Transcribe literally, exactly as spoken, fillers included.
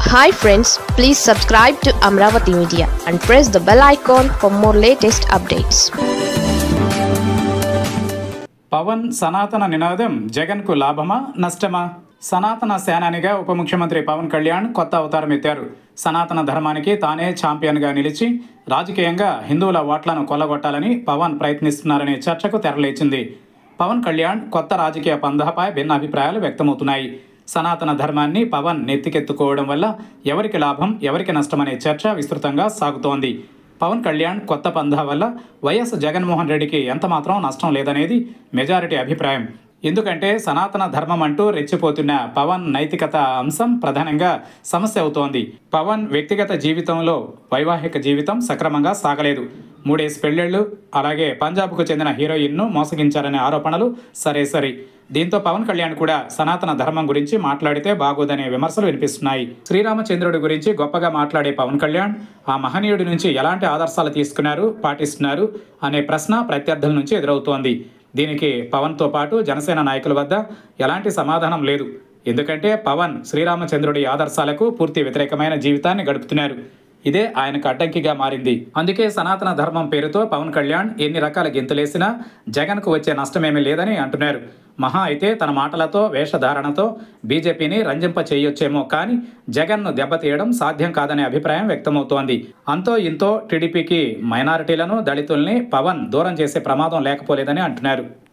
Hi friends, please subscribe to Amravati Media and press the bell icon for more latest updates. Pawan సనాతన నినాదం జగన్కు లాభమా నష్టమా? సనాతన సేనానిగా ఉప ముఖ్యమంత్రి పవన్ కళ్యాణ్ కొత్త అవతారం ఎత్తారు. సనాతన ధర్మానికి తానే ఛాంపియన్గా నిలిచి రాజకీయంగా హిందువుల ఓట్లను కొల్లగొట్టాలని పవన్ ప్రయత్నిస్తున్నారనే చర్చకు తెరలేచింది. పవన్ కళ్యాణ్ కొత్త రాజకీయ పందాపై భిన్న అభిప్రాయాలు వ్యక్తమవుతున్నాయి. సనాతన ధర్మాన్ని పవన్ నెత్తికెత్తుకోవడం వల్ల ఎవరికి లాభం, ఎవరికి నష్టమనే చర్చ విస్తృతంగా సాగుతోంది. పవన్ కళ్యాణ్ కొత్త పందా వల్ల వైఎస్ జగన్మోహన్ రెడ్డికి ఎంతమాత్రం నష్టం లేదనేది మెజారిటీ అభిప్రాయం. ఎందుకంటే సనాతన ధర్మం అంటూ రెచ్చిపోతున్న పవన్ నైతికత అంశం ప్రధానంగా సమస్య అవుతోంది. పవన్ వ్యక్తిగత జీవితంలో వైవాహిక జీవితం సక్రమంగా సాగలేదు. మూడేసి పెళ్లిళ్లు, అలాగే పంజాబ్కు చెందిన హీరోయిన్ను మోసగించారనే ఆరోపణలు సరే సరి. దీంతో పవన్ కళ్యాణ్ కూడా సనాతన ధర్మం గురించి మాట్లాడితే బాగోదనే విమర్శలు వినిపిస్తున్నాయి. శ్రీరామచంద్రుడి గురించి గొప్పగా మాట్లాడే పవన్ కళ్యాణ్ ఆ మహనీయుడి నుంచి ఎలాంటి ఆదర్శాలు తీసుకున్నారు, పాటిస్తున్నారు అనే ప్రశ్న ప్రత్యర్థుల నుంచి ఎదురవుతోంది. దీనికి పవన్తో పాటు జనసేన నాయకుల వద్ద ఎలాంటి సమాధానం లేదు. ఎందుకంటే పవన్ శ్రీరామచంద్రుడి ఆదర్శాలకు పూర్తి వ్యతిరేకమైన జీవితాన్ని గడుపుతున్నారు. ఇదే ఆయనకు అడ్డంకిగా మారింది. అందుకే సనాతన ధర్మం పేరుతో పవన్ కళ్యాణ్ ఎన్ని రకాల గెంతులేసినా జగన్కు వచ్చే నష్టమేమీ లేదని అంటున్నారు. మహా అయితే తన మాటలతో, వేషధారణతో బీజేపీని రంజింప చేయొచ్చేమో కానీ జగన్ను దెబ్బతీయడం సాధ్యం కాదనే అభిప్రాయం వ్యక్తమవుతోంది. అంతో ఇంతో టీడీపీకి మైనారిటీలను, దళితుల్ని పవన్ దూరం చేసే ప్రమాదం లేకపోలేదని అంటున్నారు.